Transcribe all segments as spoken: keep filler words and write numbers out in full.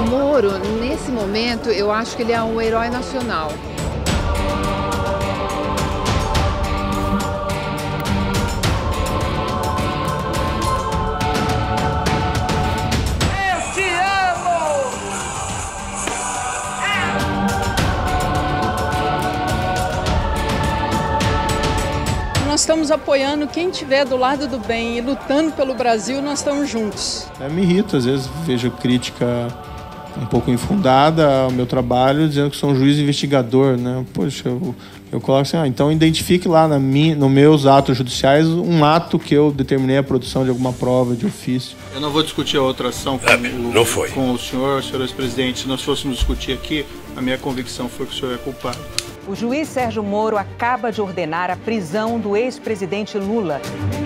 Moro, nesse momento, eu acho que ele é um herói nacional. Nós estamos apoiando quem estiver do lado do bem e lutando pelo Brasil, nós estamos juntos. É, me irrita, às vezes vejo crítica um pouco infundada ao meu trabalho, dizendo que sou um juiz investigador, né? Poxa, eu, eu coloco assim, ah, então identifique lá na minha, nos meus atos judiciais um ato que eu determinei a produção de alguma prova de ofício. Eu não vou discutir a outra ação com, ah, o, não foi. com o senhor, senhor ex-presidente. Se nós fôssemos discutir aqui, a minha convicção foi que o senhor é culpado. O juiz Sérgio Moro acaba de ordenar a prisão do ex-presidente Lula.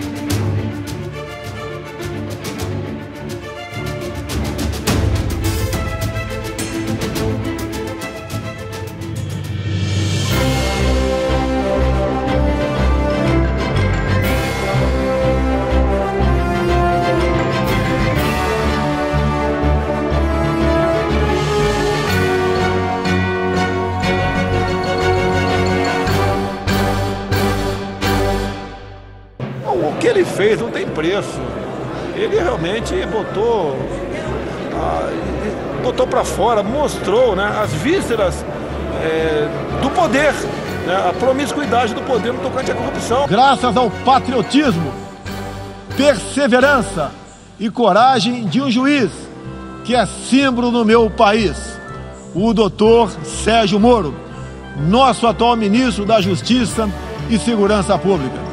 O que ele fez não tem preço. Ele realmente botou, ah, botou para fora, mostrou, né, as vísceras é, do poder, né, a promiscuidade do poder no tocante à corrupção. Graças ao patriotismo, perseverança e coragem de um juiz que é símbolo no meu país, o doutor Sérgio Moro, nosso atual ministro da Justiça e Segurança Pública.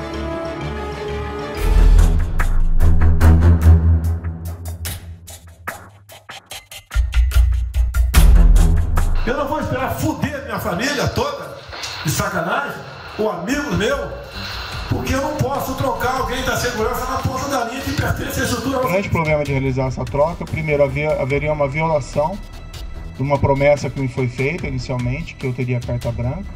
Eu não vou esperar fuder minha família toda, de sacanagem, ou amigos meus, porque eu não posso trocar alguém da segurança na ponta da linha que pertence à estrutura. O grande problema de realizar essa troca, primeiro, havia, haveria uma violação de uma promessa que me foi feita inicialmente, que eu teria carta branca.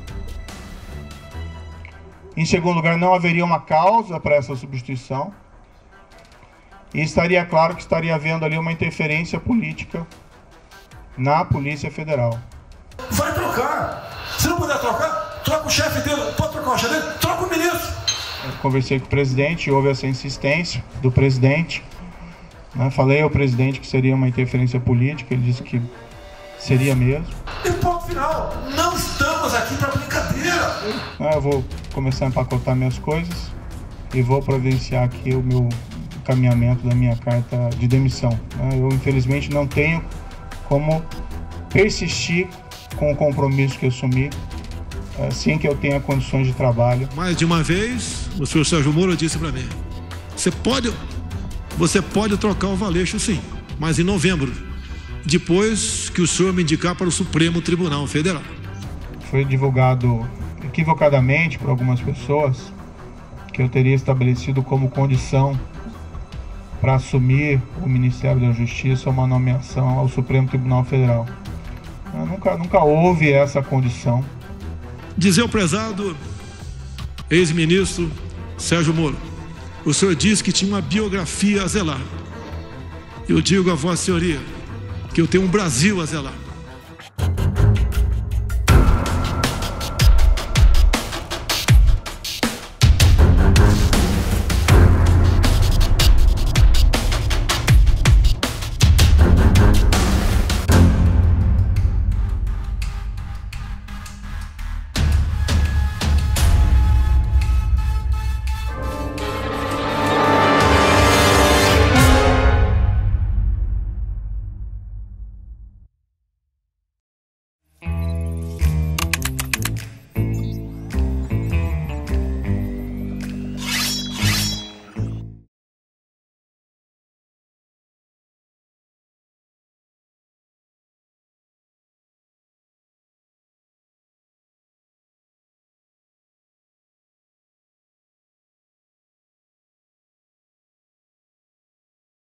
Em segundo lugar, não haveria uma causa para essa substituição. E estaria claro que estaria havendo ali uma interferência política na Polícia Federal. Vai trocar. Se não puder trocar, troca o chefe dele. Pode trocar o chefe dele? Troca o ministro. Eu conversei com o presidente, houve essa insistência do presidente. Né? Falei ao presidente que seria uma interferência política, ele disse que seria mesmo. E ponto final. Não estamos aqui para brincadeira. Eu vou começar a empacotar minhas coisas e vou providenciar aqui o meu encaminhamento da minha carta de demissão. Eu, infelizmente, não tenho como persistir com o compromisso que assumi, assim que eu tenha condições de trabalho. Mais de uma vez, o senhor Sérgio Moro disse para mim, você pode, você pode trocar o Valeixo sim, mas em novembro, depois que o senhor me indicar para o Supremo Tribunal Federal. Foi divulgado equivocadamente por algumas pessoas que eu teria estabelecido como condição para assumir o Ministério da Justiça uma nomeação ao Supremo Tribunal Federal. Nunca, nunca houve essa condição. Dizer ao prezado ex-ministro Sérgio Moro, o senhor disse que tinha uma biografia a zelar. Eu digo a vossa senhoria que eu tenho um Brasil a zelar.